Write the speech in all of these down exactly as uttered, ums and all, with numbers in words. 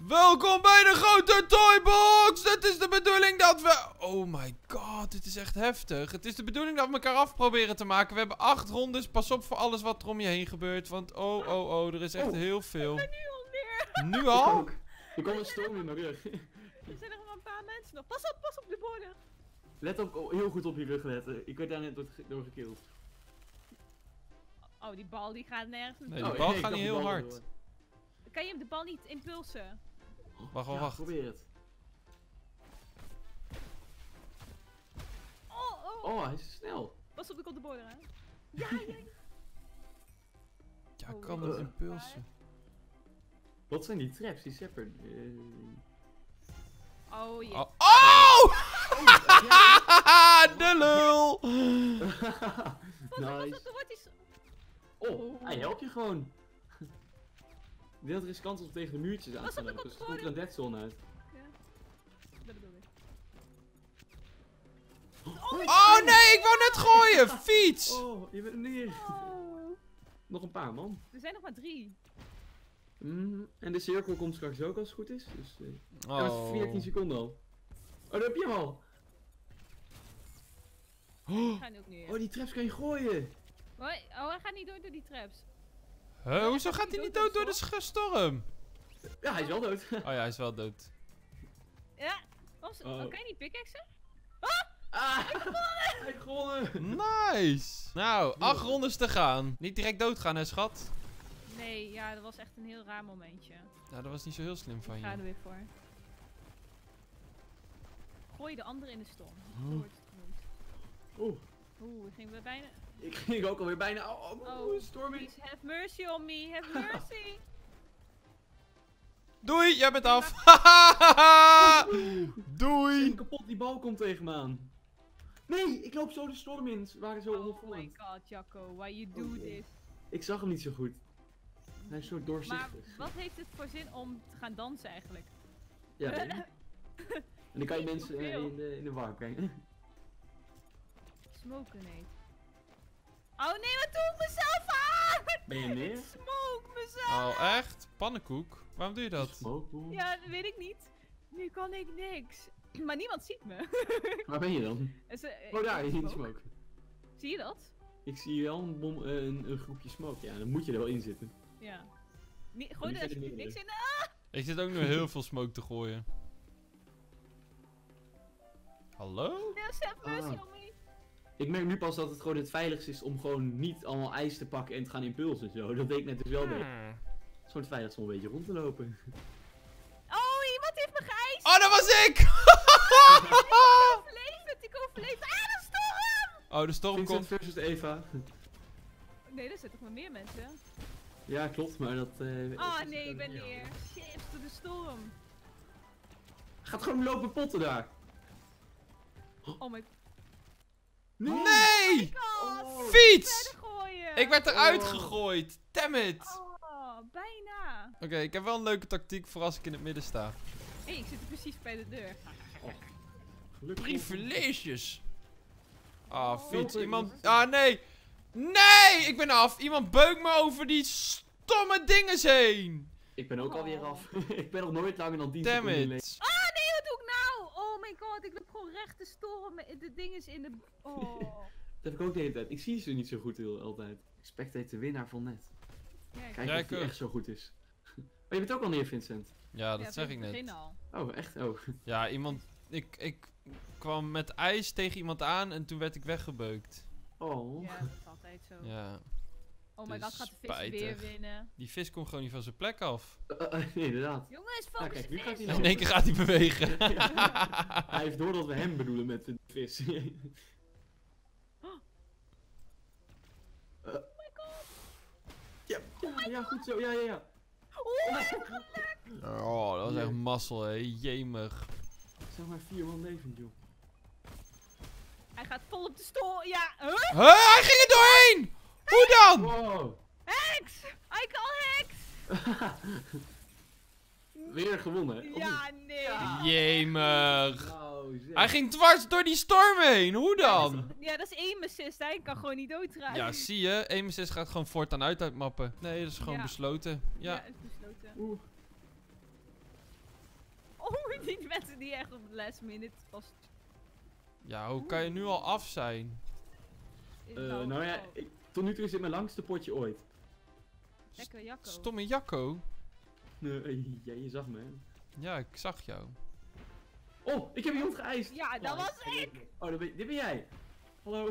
Welkom bij de grote Toybox! Het is de bedoeling dat we... Oh my god, dit is echt heftig. Het is de bedoeling dat we elkaar af proberen te maken. We hebben acht rondes. Pas op voor alles wat er om je heen gebeurt. Want oh, oh, oh, er is echt Oh. heel veel. Ik ben nu alweer. Nu Ik al? ook. Er komt een storm in mijn rug. Er zijn nog maar een paar mensen nog. Pas op, pas op de borden. Let op, oh, heel goed op je rug letten. Ik werd daar net door, door gekild. Oh, die bal die gaat nergens naartoe. Nee, die Oh, bal ik gaat dacht niet de heel bal hard. door. Kan je hem de bal niet impulsen? Wacht, Ja, wacht. probeer het. Oh, oh. Oh, hij is snel. Pas op, ik op de borden, hè. Ja, ja. Ja, Oh, kan uh. het impulsen. Wat zijn die traps, die sepper? Uh... Oh, jee. Oh! Oh! ja. De lul! Pas op, pas op, Nice. er wordt iets... Oh, hij helpt je gewoon. Ik denk dat er riskant is om tegen de muurtjes aan Pas te op, lopen. ik Dus op er komt er een deadzone uit. Ja. Dat bedoel ik. Oh nee, ik wou net gooien! Fiets! Oh, je bent er neer. Oh. Nog een paar man. Er zijn nog maar drie. Mm, en de cirkel komt straks ook als het goed is. Dus, uh, Oh. ja, dat is veertien seconden al. Oh, daar heb je hem al. Ik ga nu ook neer. Oh, die traps kan je gooien. Hoi. Oh, hij gaat niet door door die traps. Huh, hoezo gaat hij niet dood door de sch- storm? Ja, hij is wel dood. Oh ja, hij is wel dood. Ja. Was... Oh. Oh, kan je niet pickaxen? Ah, hij heeft gewonnen. Nice! Nou, acht rondes te gaan. Niet direct doodgaan, hè, schat? Nee, ja, dat was echt een heel raar momentje. Nou, dat was niet zo heel slim van Ik ga er je. weer voor. Gooi de andere in de storm. Oh. Zo wordt het genoemd. Oeh, Oeh, ik ging weer bijna... ik ging ook alweer bijna. Oh, oh, oh, Oh, storm in. please have mercy on me, have mercy. Doei, jij bent af. Zing Doei. kapot, die bal komt tegen me aan. Nee, ik loop zo de storm in. Ze waren zo Oh my ondervallend. god, Jacco, why you do Oh, jee. this? Ik zag hem niet zo goed. Hij is zo Maar doorzichtig. wat heeft het voor zin om te gaan dansen eigenlijk? Ja, weet je. En dan kan je mensen eh, Hoeveel? in de, in de war brengen. Smoken, nee. Oh nee, wat doe ik mezelf aan? Ben je neer? Ik smoke mezelf. Oh, echt? Pannenkoek? Waarom doe je dat? Smoke. Ja, dat weet ik niet. Nu kan ik niks. Maar niemand ziet me. Waar ben je dan? En ze- eh, Oh, daar, ik in de smoke. smoke. Zie je dat? Ik zie wel een, bom, eh, een, een groepje smoke. Ja, dan moet je er wel in zitten. Ja. Nie- gooi nu er zijn er alsjeblieft niks meerdere. in. Ah! Ik zit ook nu heel veel smoke te gooien. Hallo? Yes, have mercy Ah. on me. Ik merk nu pas dat het gewoon het veiligste is om gewoon niet allemaal ijs te pakken en te gaan impulsen en zo. Dat deed ik net dus wel beter. Hmm. Het is gewoon het veiligste om een beetje rond te lopen. Oh, iemand heeft me geëist. Oh, dat was ik! Overleefd, ik overleefd. Ah, de storm! Oh, de storm Vincent komt. versus Eva. Nee, er zitten toch maar meer mensen. Ja, klopt, maar dat... eh, Oh is- nee, ik ben ja. neer. Shit, door de storm. Gaat gewoon lopen potten daar. Oh my Nee! god. Oh. Fiets! Verder gooien. Ik werd eruit Oh. gegooid. Damn it! Oh, bijna. Oké, ik heb wel een leuke tactiek voor als ik in het midden sta. Hé, hey, ik zit er precies bij de deur. Gelukkig. Privileges. Ah, Oh. fiets. Oh, Iemand... Ah, nee! Nee! Ik ben af. Iemand beukt me over die stomme dinges heen. Ik ben ook Oh. alweer af. Ik ben nog nooit langer dan tien Damn seconden in it. Ah nee, wat doe ik nou? Oh my god, ik loop gewoon recht de storm. met De ding is in de... Oh. Dat heb ik ook de hele tijd. Ik zie ze niet zo goed heel, altijd. Ik spectate de winnaar van net. Ja, ik Kijk Ja, of ik die ook. echt zo goed is. Maar je bent ook al neer, Vincent. Ja, dat ja, zeg vanaf ik het net. begin al. Oh, echt? Oh. Ja, iemand... Ik, ik kwam met ijs tegen iemand aan en toen werd ik weggebeukt. Oh. Ja, dat is altijd zo. Ja. Oh my dus god, gaat de vis weer spijtig. winnen. Die vis komt gewoon niet van zijn plek af. Uh, uh, nee, inderdaad. Jongens, Nou, focus kijk, nu de gaat vis. hij In één keer gaat hij bewegen. Hij heeft door dat we hem bedoelen met de vis. Uh, Oh my god. ja, ja, ja, goed zo. Ja, ja, ja. Oh, Oh, dat was echt Nee. mazzel, hè. Jemig. Zeg maar vier man levend, joh. hij gaat vol op de stoel. Ja, huh? Huh, hij ging er doorheen! Hoe dan? Wow. Hex! I call Hex! Weer gewonnen, hè? Of Ja, nee. Ja. Jemig. niet? Nou, zeg. Hij ging dwars door die storm heen. Hoe dan? Ja, dat is aim assist. Hij kan gewoon niet doodrijden. Ja, zie je. aim assist gaat gewoon voortaan uit uitmappen. Nee, dat is gewoon Ja. besloten. Ja, Ja. is besloten. Oeh. Die mensen die echt op de last minute pas... Ja, hoe kan je nu al af zijn? Eh, nou ja, ik, tot nu toe is dit mijn langste potje ooit. Lekker Jacco. Stomme Jacco. Nee, ja, je zag me, hè. Ja, ik zag jou. Oh, ik heb iemand geëist. Ja, dat was ik! Oh, dat ben, dit ben jij. Hallo.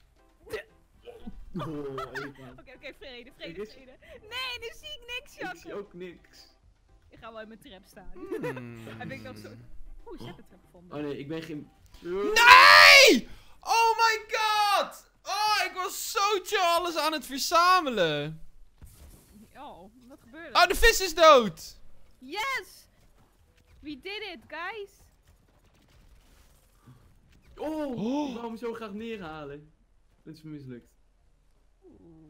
Oh, Eva. Oké, oké, vrede, Ik vrede, wist- vrede. Nee, nu zie ik niks, Ik zie Jacco. ook niks. Ik ga wel in mijn trap staan. Hmm. Heb ik nog zo... Oeh, ik heb een trap gevonden. Oh nee, ik ben geen... Nee! Oh my god! Oh, ik was zo chill alles aan het verzamelen. Oh, wat gebeurde er? Oh, de vis is dood! Yes! We did it, guys! Oh, Oh. ik wou hem zo graag neerhalen. Het is me mislukt. Oeh.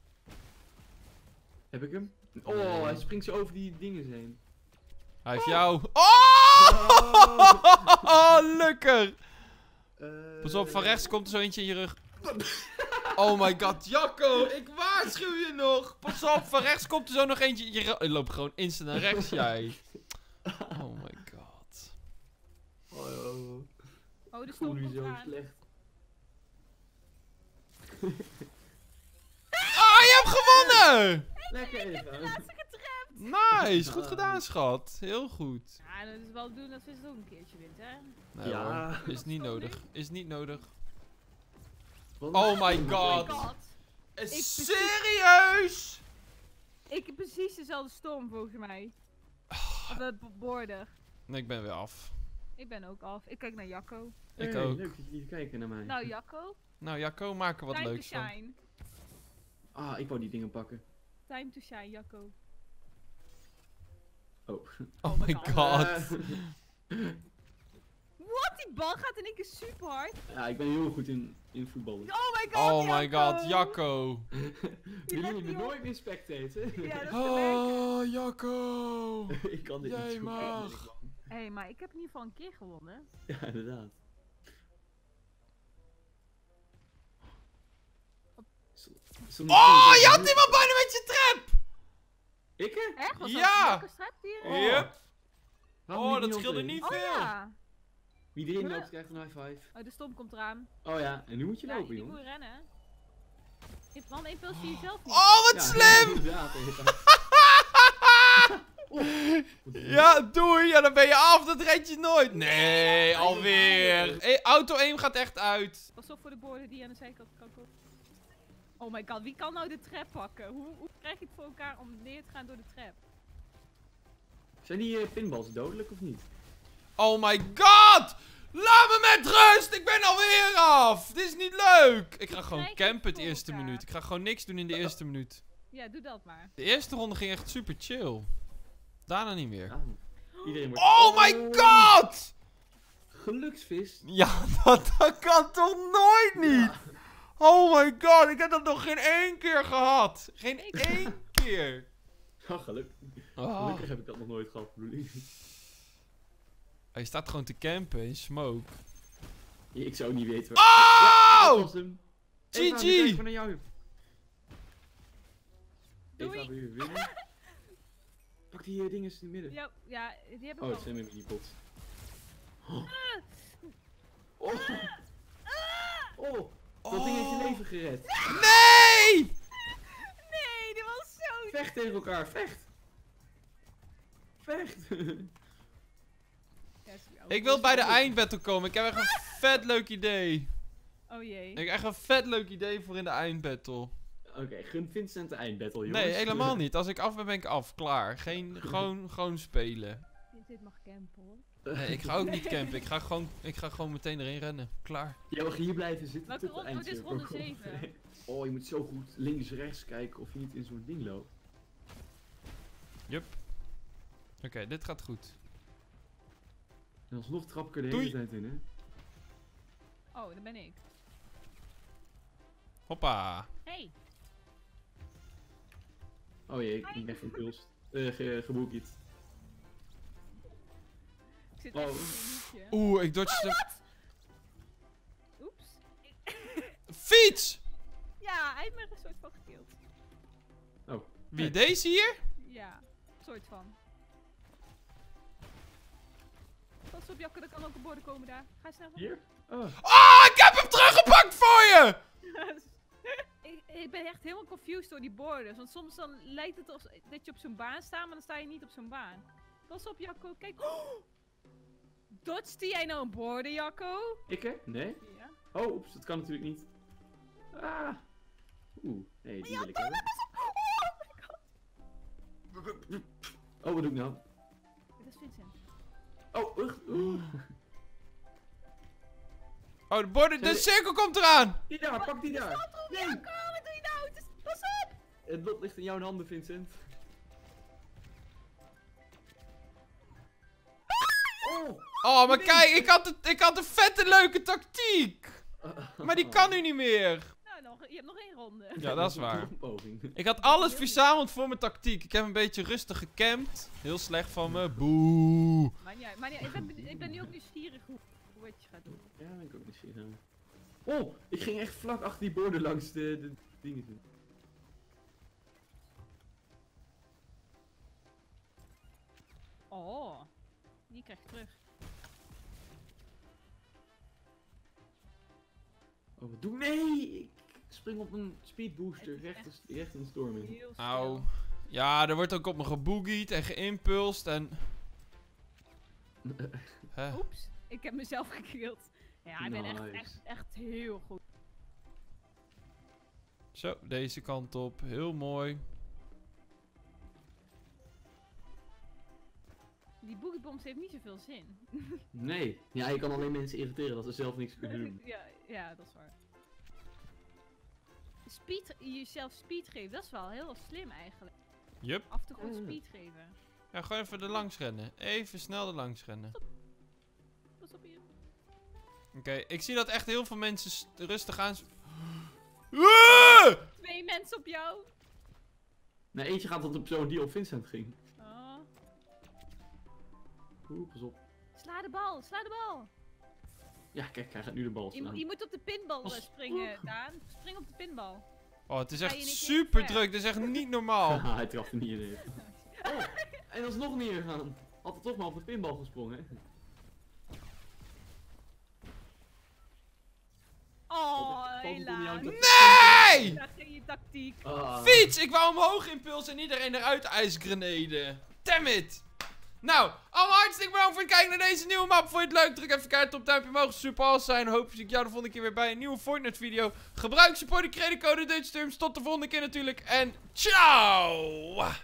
Heb ik hem? Oh, Nee. hij springt zo over die dingen heen. Hij heeft jou. Oh! Oh. Lekker! Eh, Pas op, van rechts komt er zo eentje in je rug. Oh my god, Jacco, ik waarschuw je nog. Pas op, van rechts komt er zo nog eentje in je rug. Je loopt gewoon instant naar rechts, jij. Oh my god. Oh, oh, oh. Oh, de Ik voel stom me komt zo eraan. slecht. Oh, je hebt gewonnen! Lekker even. Laatste getrapt! Nice, goed gedaan, schat. Heel goed. Ja, dat is wel doen als we het ook een keertje wint, hè? Nee, Ja. hoor. Is niet nodig. Is niet nodig. Wat- Oh my Oh god. my god. Is Ik- serieus? Ik heb precies dezelfde storm volgens mij. Of uh, border. Nee, ik ben weer af. Ik ben ook af. Ik kijk naar Jacco. Ik Hey, ook. Leuk dat jullie kijken naar mij. Nou, Jacco. Nou, Jacco, maak er wat Time leuks to van. shine. Ah, ik wou die dingen pakken. Time to shine, Jacco. Oh. Oh my god. Eh, Wat? Die bal gaat in één keer super hard. ja, ik ben heel goed in, in voetballen. Oh my god, Oh my god, Jacco. Jullie let moeten niet op. nooit meer spectaten. Ja, dat is te merken. Oh, Jacco. ik kan dit Jij niet zo goed. mag. Hé, hey, maar ik heb in ieder geval een keer gewonnen. Ja, inderdaad. Zo- soms- Oh, je had iemand bijna met je trap. Ik hè? Echt? Was Ja. dat welke strap hier? Oh. Yep. Waarom Oh, niet dat niemand scheelde in? niet Oh veel. ja. Wie erin Huh? loopt krijgt een high five. Oh, de stom komt eraan. Oh ja, en nu moet je Ja, lopen, je moet jongen. rennen. Je hebt wel een impuls die je zelf niet. Oh, wat Ja, slim. inderdaad, Eva. Oh, wat is dit? Ja, doei. Ja, dan ben je af. Dat red je nooit. Nee, alweer. Hey, auto één gaat echt uit. Pas op voor de borden die aan de zijkant kan komen. Oh my god, wie kan nou de trap pakken? Hoe, hoe krijg je het voor elkaar om neer te gaan door de trap? Zijn die eh, pinballs dodelijk of niet? Oh my god. Laat me met rust. Ik ben alweer af. Dit is niet leuk. Ik ga gewoon krijg het campen het voor eerste elkaar. minuut. Ik ga gewoon niks doen in de eerste minuut. Ja, doe dat maar. De eerste ronde ging echt super chill. Daarna niet meer. Ja. Iedereen wordt... Oh my god. Geluksvis. Ja, dat, dat kan toch nooit niet? Ja. Oh my god, ik heb dat nog geen één keer gehad. Geen Ik- één keer. Oh, geluk. Oh. Gelukkig heb ik dat nog nooit gehad, bedoel ik. Hij staat gewoon te campen in smoke. Ik zou niet weten waar... Ja, dat Oh! was hem. G Eva, G! nu kijk ik naar jou. Doei. Eva, wil je winnen? Pak die uh, dinges in het midden. Ja, ja die heb ik Oh, al. het zijn mijn minipot. Oh. Oh. Oh. Dat ding heeft je leven gered. Nee! Nee, dit was zo... Vecht tegen elkaar, vecht. Vecht. Ja, is- oh, Ik wil dus- bij de eindbattle komen. Ik heb echt een vet leuk idee. Oh jee. Ik heb echt een vet leuk idee voor in de eindbattle. Oké, gun Vincent de eindbattle, jongens. Nee, helemaal niet. Als ik af ben, ben ik af. Klaar. Geen, gewoon, gewoon spelen. Dit- Dit mag campen hoor. Nee, ik ga ook niet campen. Ik ga gewoon, ik ga gewoon meteen erin rennen. Klaar. Jij mag hier blijven zitten Welke tot de ronde? Dit is ronde eindcirkel. zeven. Oh, je moet zo goed links, rechts kijken of je niet in zo'n ding loopt. Yup. Oké, dit gaat goed. En alsnog trap ik er de Doei. hele tijd in, hè. Oh, dat ben ik. Hoppa. Hey. Oh jee, ik, ik ben gepulst. Eh, ge, geboekiet. Ik zit Oh. echt in een hoekje. Oeh, ik dodge de... Oeps. Fiets! Ja, hij heeft me een soort van gekild. Oh. Wie, deze hier? Ja, soort van. Pas op, Jacco, er kan ook een borden komen daar. Ga snel. Hier? Oh. Oh, ik heb hem teruggepakt voor je! ik, ik ben echt helemaal confused door die borden. Want soms dan lijkt het alsof dat je op zo'n baan staat, maar dan sta je niet op zo'n baan. Pas op, Jacco. Kijk. Oh! Dodgede jij nou een borden, Jacco? Ik hè? Nee? Ja. Oh, oeps, dat kan natuurlijk niet. Ah. Oeh, nee, die wil ik hebben. Oh, wat doe ik nou? Dat is Vincent. Oh, ugh. Oeh. Oh, de, borden, de cirkel komt eraan! Die daar, pak die daar. Nee, Jacco, wat doe je nou? Het is- Pas op! het lot ligt in jouw handen, Vincent. Oh. Oh, maar Nee. kijk, ik had, het, ik had een vette leuke tactiek! Maar die kan nu niet meer. Nou, nog, je hebt nog één ronde. Ja, dat is waar. Nog een poging. Ik had alles verzameld voor mijn tactiek. Ik heb een beetje rustig gecampt. Heel slecht van me. Boe. Maar ja, maar ja, ik, ben, benieu- ik ben nu ook nieuwsgierig hoe, hoe het je gaat doen. Ja, ben ik ook niet zien. Oh, ik ging echt vlak achter die borden langs de, de dingen doen. Oh, die krijg je terug. Oh, wat doe ik? Nee! Ik spring op een speed booster Het is recht, echt- recht in de storm in. Heel snel. Auw. Ja, er wordt ook op me geboogied en geimpulsed en... Hè? Oeps, ik heb mezelf gekild. Ja, ik ben echt, Nice. echt, echt heel goed. Zo, deze kant op. Heel mooi. Die boogiebombs heeft niet zoveel zin. Nee, ja, je kan alleen mensen irriteren dat ze zelf niks kunnen doen. ja, ja, dat is waar. Speed, jezelf speed geven, dat is wel heel slim eigenlijk. Yup. Af en toe gewoon Mm. speed geven. Ja, gewoon even er langs rennen. Even snel er langs rennen. Pas op hier. Oké, ik zie dat echt heel veel mensen s- rustig aan... s- Ah! Twee mensen op jou. Nee, eentje gaat op de persoon die op Vincent ging. Oh. Oeh, pas op. Sla de bal, sla de bal. Ja, kijk, hij gaat nu de bal Je, mo- slaan. je moet op de pinbal Pas eh, springen, Daan. Spring op de pinbal. Oh, het is Ga echt je niet super ver? druk. Dit is echt niet normaal. Haha, hij traf er niet in. Oh, en dat is nog meer gegaan. Had er toch maar op de pinbal gesprongen. Oh, Valt het om helaas. jou te- Nee! Daar ging je tactiek. Ah. Fiets! Ik wou omhoog impulsen en iedereen eruit ijsgrenade. Damn it! Nou, allemaal hartstikke bedankt voor het kijken naar deze nieuwe map. Vond je het leuk? Druk even keihard op duimpje omhoog. Super awesome zijn. Hopelijk zie ik jou de volgende keer weer bij een nieuwe Fortnite video. Gebruik support de creditcode Dutch Terms. Tot de volgende keer natuurlijk. En ciao!